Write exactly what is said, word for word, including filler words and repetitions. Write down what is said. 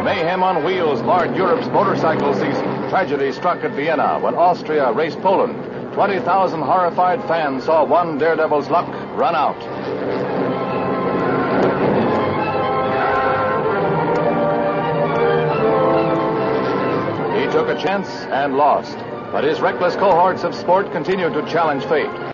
Mayhem on wheels marred Europe's motorcycle season. Tragedy struck at Vienna when Austria raced Poland. twenty thousand horrified fans saw one daredevil's luck run out. He took a chance and lost, but his reckless cohorts of sport continued to challenge fate.